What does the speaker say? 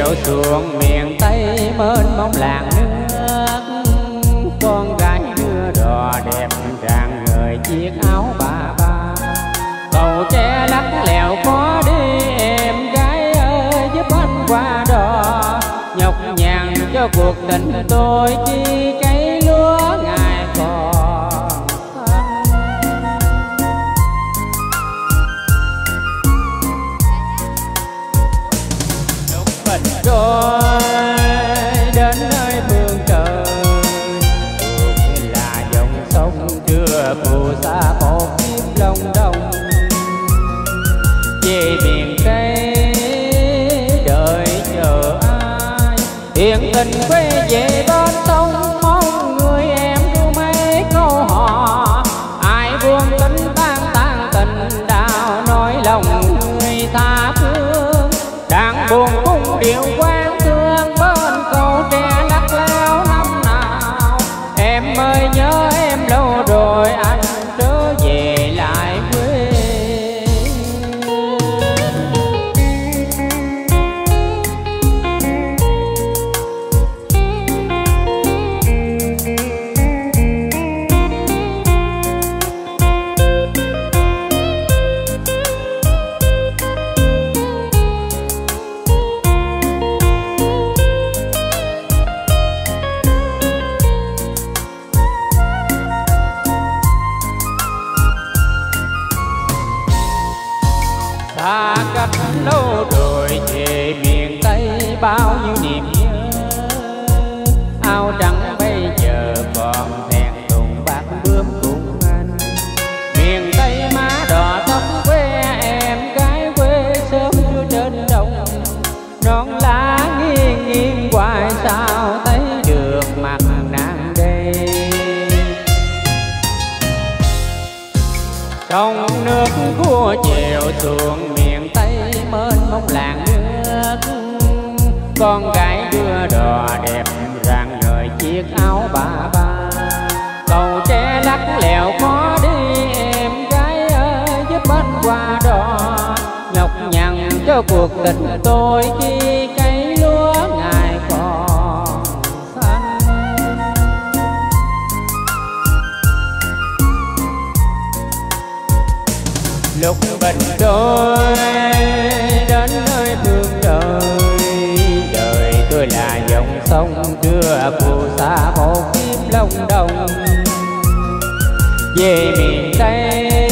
chiều xuống miền Tây mênh mông làng nước. Con gái đưa đò đẹp rạng ngời chiếc áo bà ba. Cầu tre lắc lèo khó đi em gái ơi giúp anh qua đò. Nhọc nhằn cho cuộc tình tôi chi cây lúa ngài còn xanh. Lúc mình trôi đến nơi phương trời, buồn là dòng sông chưa phù sa một kiếp long đông. Về miền Tây đợi chờ ai, hiện tình quê về bên sông. Mong người em ru mấy câu hò, ai buông tính tan tan tình đào nói lòng người tha phương. Đang buồn cung điệu quán thương bên cầu tre lắc leo năm nào. Em ơi nhớ em lâu rồi anh trở về lại quê. Xa cách lâu rồi về miền Tây bao nhiêu niềm nhớ. Áo trắng bây giờ còn thẹn thùng bạc bướm cùng anh. Miền Tây má đỏ tóc quê em gái quê sớm chưa trên đồng. Non lá nghiêng nghiêng hoài sao thấy được mặt nàng đây. Trong nước của chiều xuống miền Tây mênh mông làng nước. Con gái đưa đò đẹp rạng ngời chiếc áo bà ba. Cầu tre lắc lèo khó đi em gái ơi giúp anh qua đò. Nhọc nhằn cho cuộc tình tôi khi cây lúa ngài còn xanh. Lúc bình đôi đến nơi phương trời, đời tôi là dòng sông chưa phù sa một kiếp long đông. Về miền Tây